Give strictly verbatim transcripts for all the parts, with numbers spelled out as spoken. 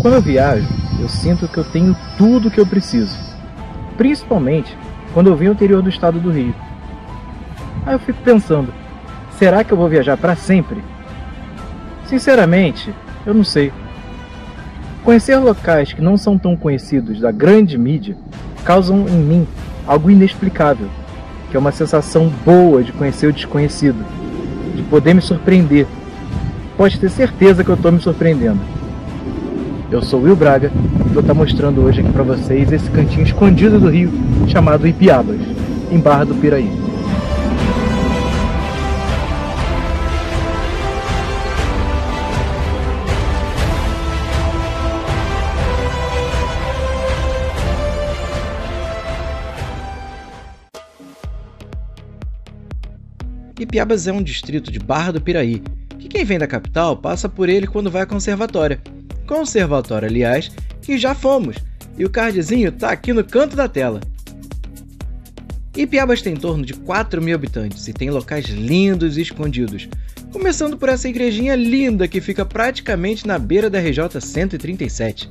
Quando eu viajo, eu sinto que eu tenho tudo o que eu preciso. Principalmente quando eu venho ao interior do estado do Rio. Aí eu fico pensando, será que eu vou viajar para sempre? Sinceramente, eu não sei. Conhecer locais que não são tão conhecidos da grande mídia causam em mim algo inexplicável, que é uma sensação boa de conhecer o desconhecido, de poder me surpreender. Pode ter certeza que eu estou me surpreendendo. Eu sou o Will Braga e vou estar mostrando hoje aqui para vocês esse cantinho escondido do Rio chamado Ipiabas, em Barra do Piraí. Ipiabas é um distrito de Barra do Piraí, que quem vem da capital passa por ele quando vai à Conservatória. Conservatório, aliás, que já fomos, e o cardzinho tá aqui no canto da tela. Ipiabas tem em torno de quatro mil habitantes e tem locais lindos e escondidos, começando por essa igrejinha linda que fica praticamente na beira da R J cento e trinta e sete.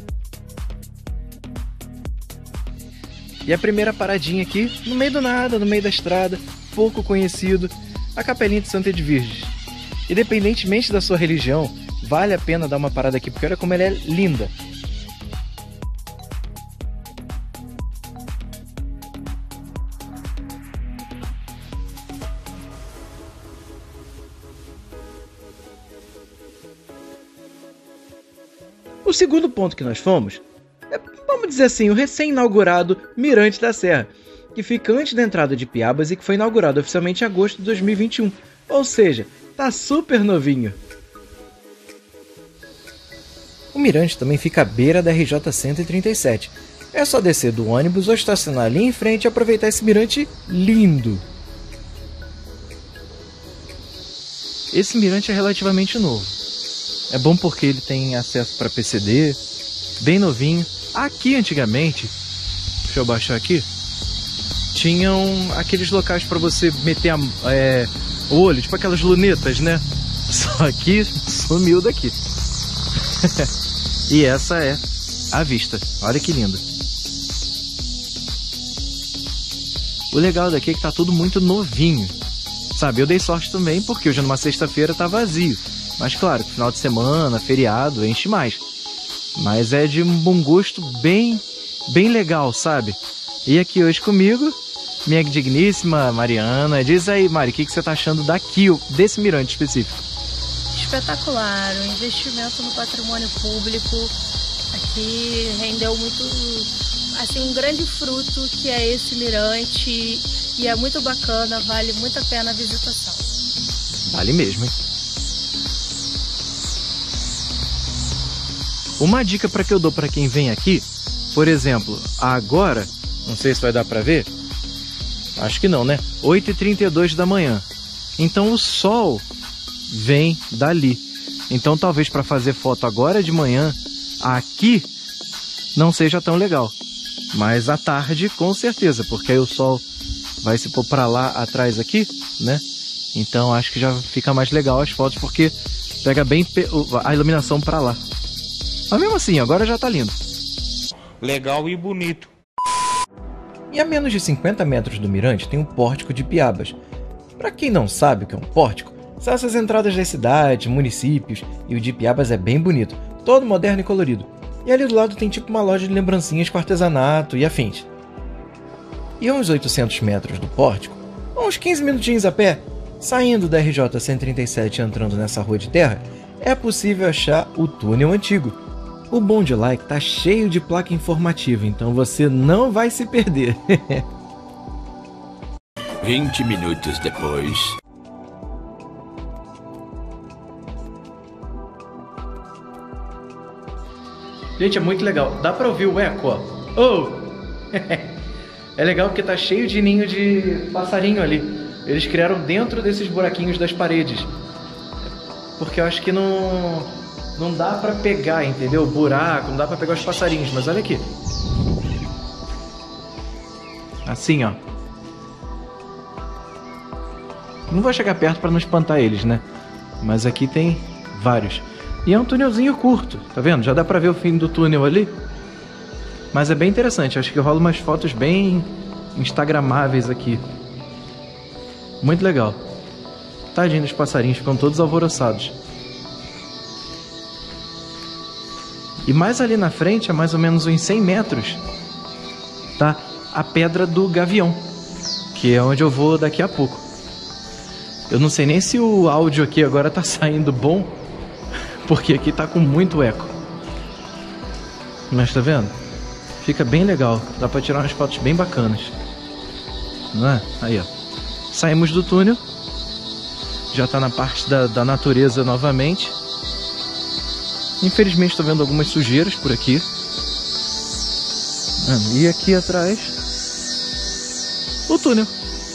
E a primeira paradinha aqui, no meio do nada, no meio da estrada, pouco conhecido, a Capelinha de Santa Edviges. Independentemente da sua religião, vale a pena dar uma parada aqui, porque olha como ela é linda. O segundo ponto que nós fomos é, vamos dizer assim, o recém-inaugurado Mirante da Serra, que fica antes da entrada de Ipiabas e que foi inaugurado oficialmente em agosto de dois mil e vinte e um. Ou seja, tá super novinho. O mirante também fica à beira da R J cento e trinta e sete. É só descer do ônibus ou estacionar ali em frente e aproveitar esse mirante lindo. Esse mirante é relativamente novo. É bom porque ele tem acesso para P C D, bem novinho. Aqui antigamente, deixa eu baixar aqui, tinham aqueles locais para você meter a, é, o olho, tipo aquelas lunetas, né? Só que sumiu daqui. E essa é a vista. Olha que linda. O legal daqui é que tá tudo muito novinho. Sabe, eu dei sorte também porque hoje numa sexta-feira tá vazio. Mas claro, final de semana, feriado, enche mais. Mas é de um bom gosto bem, bem legal, sabe? E aqui hoje comigo, minha digníssima Mariana. Diz aí, Mari, o que, que você tá achando daqui, desse mirante específico? Espetacular, o investimento no patrimônio público aqui rendeu muito, assim, um grande fruto que é esse mirante e é muito bacana, vale muito a pena a visitação. Vale mesmo, hein? Uma dica para que eu dou para quem vem aqui, por exemplo, agora, não sei se vai dar para ver, acho que não, né? oito e trinta e dois da manhã. Então o sol vem dali. Então talvez para fazer foto agora de manhã, aqui, não seja tão legal. Mas à tarde, com certeza, porque aí o sol vai se pôr para lá atrás aqui, né? Então acho que já fica mais legal as fotos, porque pega bem a iluminação para lá. Mas mesmo assim, agora já tá lindo. Legal e bonito. E a menos de cinquenta metros do mirante tem o Pórtico de Ipiabas. Para quem não sabe o que é um pórtico, são essas entradas das cidades, municípios, e o de Ipiabas é bem bonito, todo moderno e colorido. E ali do lado tem tipo uma loja de lembrancinhas com artesanato e afins. E a uns oitocentos metros do pórtico, uns quinze minutinhos a pé, saindo da R J cento e trinta e sete e entrando nessa rua de terra, é possível achar o túnel antigo. O bom de lá é que tá cheio de placa informativa, então você não vai se perder. vinte minutos depois. Gente, é muito legal. Dá pra ouvir o eco, ó. Oh! É legal porque tá cheio de ninho de passarinho ali. Eles criaram dentro desses buraquinhos das paredes. Porque eu acho que não, não dá pra pegar, entendeu? O buraco, não dá pra pegar os passarinhos. Mas olha aqui. Assim, ó. Não vou chegar perto pra não espantar eles, né? Mas aqui tem vários. E é um túnelzinho curto, tá vendo? Já dá pra ver o fim do túnel ali. Mas é bem interessante, acho que rola umas fotos bem instagramáveis aqui. Muito legal. Tadinho dos passarinhos, ficam todos alvoroçados. E mais ali na frente, a mais ou menos uns cem metros, tá a Pedra do Gavião, que é onde eu vou daqui a pouco. Eu não sei nem se o áudio aqui agora tá saindo bom, porque aqui tá com muito eco. Mas tá vendo? Fica bem legal, dá pra tirar umas fotos bem bacanas. Não é? Aí, ó. Saímos do túnel. Já tá na parte da, da natureza novamente. Infelizmente estou vendo algumas sujeiras por aqui. E aqui atrás, o túnel.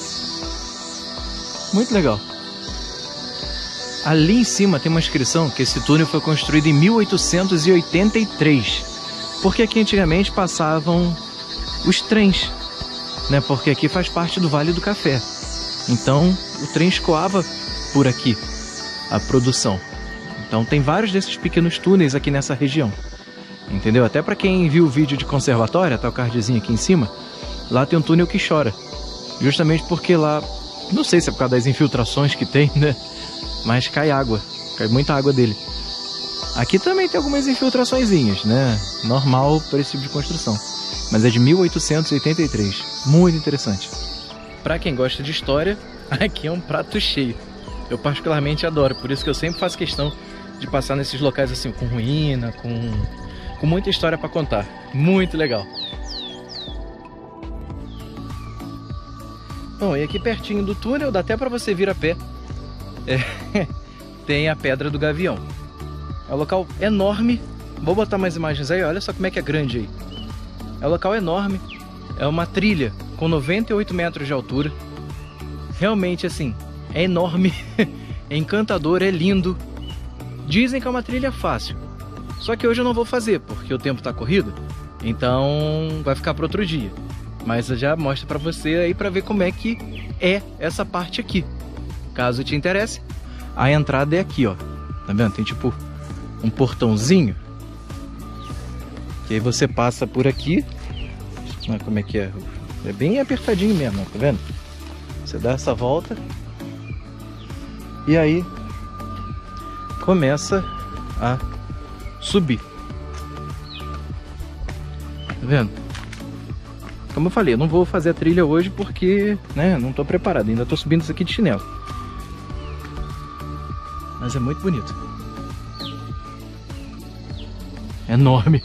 Muito legal. Ali em cima tem uma inscrição que esse túnel foi construído em mil oitocentos e oitenta e três. Porque aqui antigamente passavam os trens, né? Porque aqui faz parte do Vale do Café. Então o trem escoava por aqui a produção. Então tem vários desses pequenos túneis aqui nessa região. Entendeu? Até para quem viu o vídeo de conservatória, tá o cardzinho aqui em cima, lá tem um túnel que chora. Justamente porque lá, não sei se é por causa das infiltrações que tem, né? Mas cai água, cai muita água dele. Aqui também tem algumas infiltraçõezinhas, né? Normal para esse tipo de construção. Mas é de mil oitocentos e oitenta e três. Muito interessante. Para quem gosta de história, aqui é um prato cheio. Eu particularmente adoro, por isso que eu sempre faço questão de passar nesses locais assim, com ruína, com, com muita história para contar. Muito legal. Bom, e aqui pertinho do túnel, dá até para você vir a pé. É, tem a Pedra do Gavião. É um local enorme. Vou botar mais imagens aí, olha só como é que é grande aí. É um local enorme. É uma trilha com noventa e oito metros de altura. Realmente assim, é enorme. É encantador, é lindo. Dizem que é uma trilha fácil. Só que hoje eu não vou fazer, porque o tempo tá corrido. Então vai ficar para outro dia. Mas eu já mostro para você aí para ver como é que é essa parte aqui. Caso te interesse, a entrada é aqui, ó. Tá vendo? Tem tipo um portãozinho. Que aí você passa por aqui. Olha como é que é. É bem apertadinho mesmo, tá vendo? Você dá essa volta. E aí começa a subir. Tá vendo? Como eu falei, eu não vou fazer a trilha hoje porque, né, não tô preparado. Ainda tô subindo isso aqui de chinelo. Mas é muito bonito. É enorme.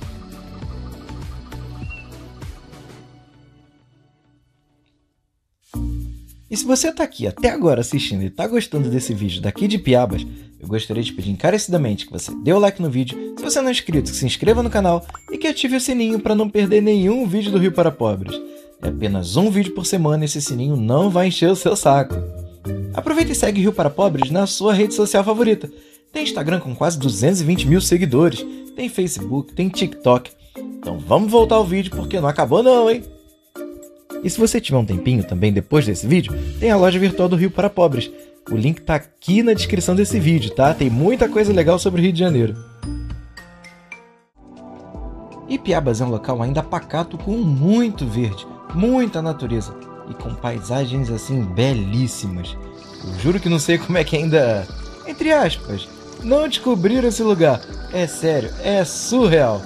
E se você está aqui até agora assistindo e está gostando desse vídeo daqui de Piabas, eu gostaria de pedir encarecidamente que você dê o like no vídeo, se você não é inscrito, que se inscreva no canal e que ative o sininho para não perder nenhum vídeo do Rio para Pobres. É apenas um vídeo por semana e esse sininho não vai encher o seu saco. Aproveita e segue Rio para Pobres na sua rede social favorita. Tem Instagram com quase duzentos e vinte mil seguidores, tem Facebook, tem TikTok. Então vamos voltar ao vídeo porque não acabou não, hein? E se você tiver um tempinho também depois desse vídeo, tem a loja virtual do Rio para Pobres. O link tá aqui na descrição desse vídeo, tá? Tem muita coisa legal sobre o Rio de Janeiro. E Piabas é um local ainda pacato com muito verde, muita natureza e com paisagens assim belíssimas. Eu juro que não sei como é que ainda, entre aspas, não descobriram esse lugar. É sério, é surreal.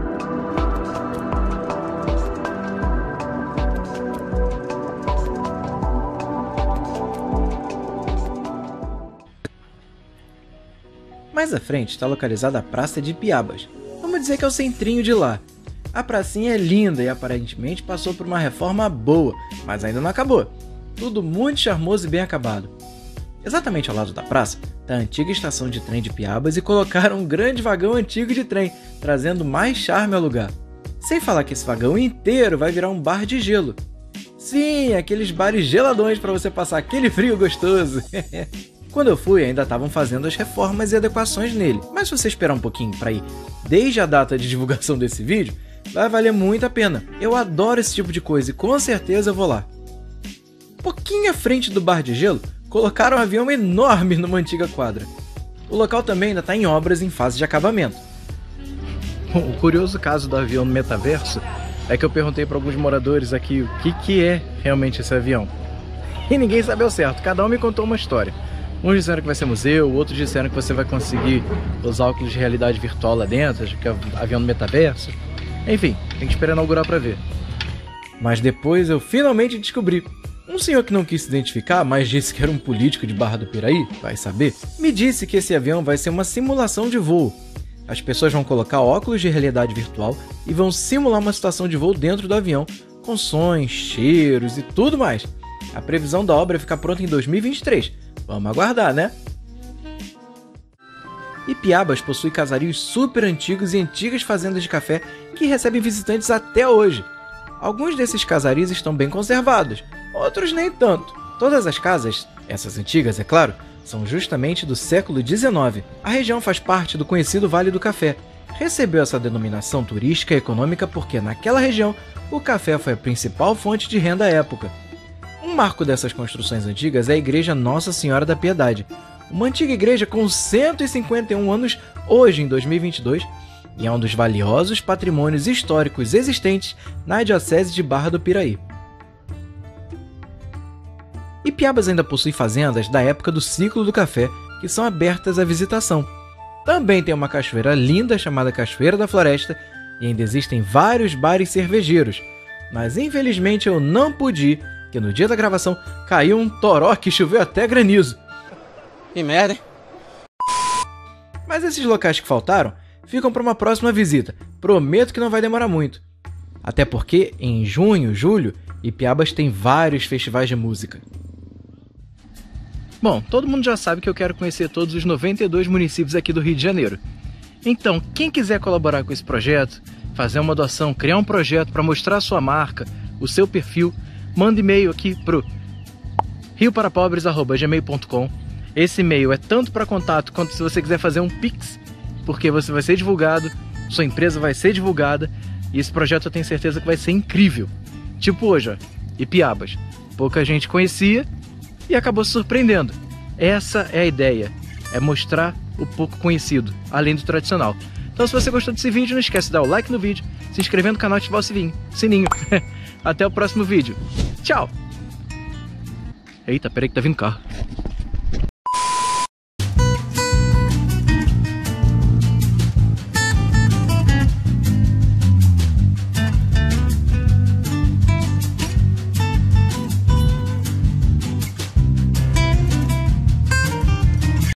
Mais à frente está localizada a Praça de Piabas. Vamos dizer que é o centrinho de lá. A pracinha é linda e aparentemente passou por uma reforma boa, mas ainda não acabou. Tudo muito charmoso e bem acabado. Exatamente ao lado da praça está a antiga estação de trem de Piabas e colocaram um grande vagão antigo de trem, trazendo mais charme ao lugar. Sem falar que esse vagão inteiro vai virar um bar de gelo. Sim, aqueles bares geladões para você passar aquele frio gostoso. Quando eu fui, ainda estavam fazendo as reformas e adequações nele, mas se você esperar um pouquinho para ir desde a data de divulgação desse vídeo, vai valer muito a pena. Eu adoro esse tipo de coisa e com certeza eu vou lá. Um pouquinho à frente do bar de gelo, colocaram um avião enorme numa antiga quadra. O local também ainda está em obras em fase de acabamento. O curioso caso do avião no metaverso é que eu perguntei para alguns moradores aqui o que, que é realmente esse avião. E ninguém sabe ao certo, cada um me contou uma história. Uns disseram que vai ser museu, outros disseram que você vai conseguir usar óculos de realidade virtual lá dentro, que é avião no metaverso. Enfim, tem que esperar inaugurar para ver. Mas depois eu finalmente descobri. Um senhor que não quis se identificar, mas disse que era um político de Barra do Piraí, vai saber, me disse que esse avião vai ser uma simulação de voo. As pessoas vão colocar óculos de realidade virtual e vão simular uma situação de voo dentro do avião, com sons, cheiros e tudo mais. A previsão da obra é ficar pronta em dois mil e vinte e três. Vamos aguardar, né? Ipiabas possui casarios super antigos e antigas fazendas de café que recebem visitantes até hoje. Alguns desses casarios estão bem conservados, outros nem tanto. Todas as casas, essas antigas é claro, são justamente do século dezenove. A região faz parte do conhecido Vale do Café. Recebeu essa denominação turística e econômica porque naquela região o café foi a principal fonte de renda à época. Um marco dessas construções antigas é a Igreja Nossa Senhora da Piedade, uma antiga igreja com cento e cinquenta e um anos hoje em dois mil e vinte e dois e é um dos valiosos patrimônios históricos existentes na Diocese de Barra do Piraí. Ipiabas ainda possui fazendas da época do ciclo do café que são abertas à visitação. Também tem uma cachoeira linda chamada Cachoeira da Floresta e ainda existem vários bares cervejeiros, mas infelizmente eu não pude ir, que no dia da gravação caiu um toró que choveu até granizo. Que merda, hein? Mas esses locais que faltaram ficam para uma próxima visita. Prometo que não vai demorar muito. Até porque em junho, julho, Ipiabas tem vários festivais de música. Bom, todo mundo já sabe que eu quero conhecer todos os noventa e dois municípios aqui do Rio de Janeiro. Então, quem quiser colaborar com esse projeto, fazer uma doação, criar um projeto para mostrar a sua marca, o seu perfil, manda e-mail aqui pro rio para pobres arroba gmail ponto com. Esse e-mail é tanto para contato quanto se você quiser fazer um Pix, porque você vai ser divulgado, sua empresa vai ser divulgada e esse projeto eu tenho certeza que vai ser incrível. Tipo hoje, ó, Ipiabas. Pouca gente conhecia e acabou se surpreendendo. Essa é a ideia, é mostrar o pouco conhecido, além do tradicional. Então se você gostou desse vídeo, não esquece de dar o like no vídeo, se inscrever no canal e ativar o sininho. sininho. Até o próximo vídeo. Tchau! Eita, peraí que tá vindo carro.